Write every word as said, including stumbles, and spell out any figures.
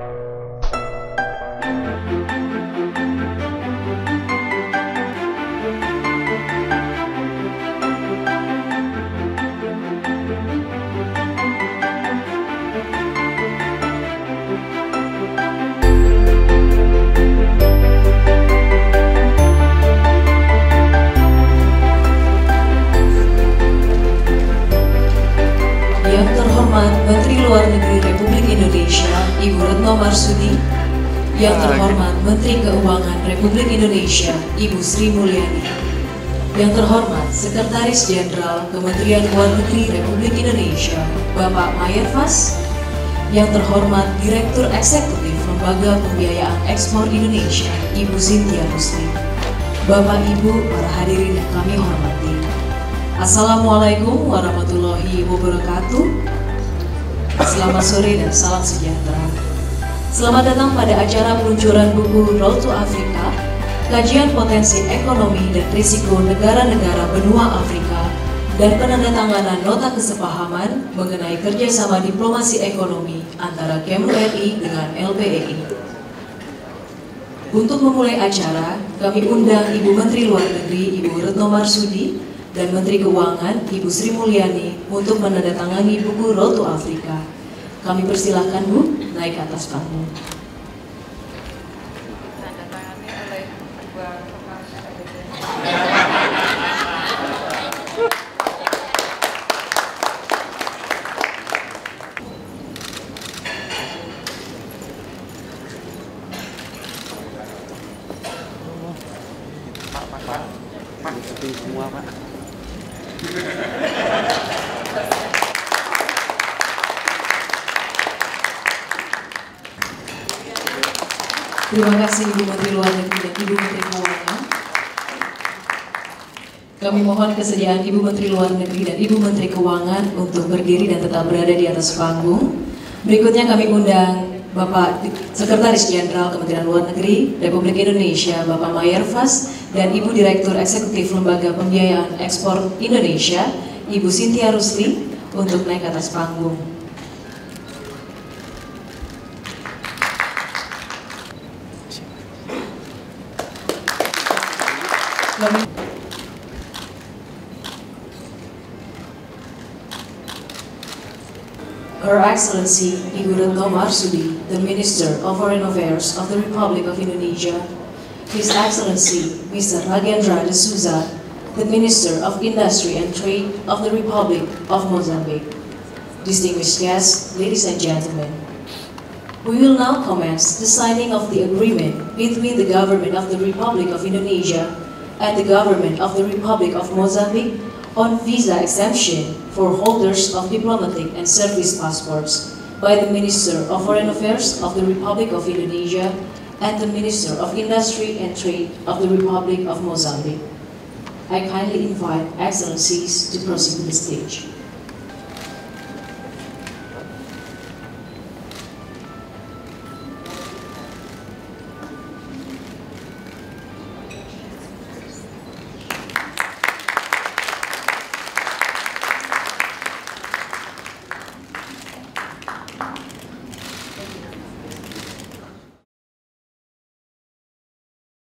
Menteri Luar Negeri Republik Indonesia Ibu Retno Marsudi, yang terhormat Menteri Keuangan Republik Indonesia Ibu Sri Mulyani, yang terhormat Sekretaris Jenderal Kementerian Luar Negeri Republik Indonesia Bapak Mayer Fas, yang terhormat Direktur Eksekutif Lembaga Pembiayaan Ekspor Indonesia Ibu Cynthia Rusli, Bapak Ibu para hadirin yang kami hormati, Assalamualaikum warahmatullahi wabarakatuh. Selamat sore dan salam sejahtera. Selamat datang pada acara peluncuran buku Road to Africa, kajian potensi ekonomi dan risiko negara-negara benua Afrika, dan penandatanganan nota kesepahaman mengenai kerjasama diplomasi ekonomi antara Kemlu R I dengan L B E I. Untuk memulai acara, kami undang Ibu Menteri Luar Negeri Ibu Retno Marsudi dan Menteri Keuangan Ibu Sri Mulyani untuk menandatangani buku Road to Africa. Kami persilahkan Bu naik ke atas panggung. Tandatangani oleh Dua Kepala Pak, Pak, Pak, Pak, seperti semua Pak. Terima kasih Ibu Menteri Luar Negeri dan Ibu Menteri Keuangan. Kami mohon kesediaan Ibu Menteri Luar Negeri dan Ibu Menteri Keuangan untuk berdiri dan tetap berada di atas panggung. Berikutnya kami undang Bapak Sekretaris Jenderal Kementerian Luar Negeri Republik Indonesia Bapak Mayer Fas dan Ibu Direktur Eksekutif Lembaga Pembiayaan Ekspor Indonesia Ibu Cynthia Rusli untuk naik ke atas panggung. Her Excellency Ibu Retno Marsudi, the Minister of Foreign Affairs of the Republic of Indonesia, His Excellency Mister Ragendra de Souza, the Minister of Industry and Trade of the Republic of Mozambique, distinguished guests, ladies and gentlemen, we will now commence the signing of the agreement between the Government of the Republic of Indonesia and the Government of the Republic of Mozambique on visa exemption for holders of diplomatic and service passports by the Minister of Foreign Affairs of the Republic of Indonesia and the Minister of Industry and Trade of the Republic of Mozambique. I kindly invite Excellencies to proceed to the stage.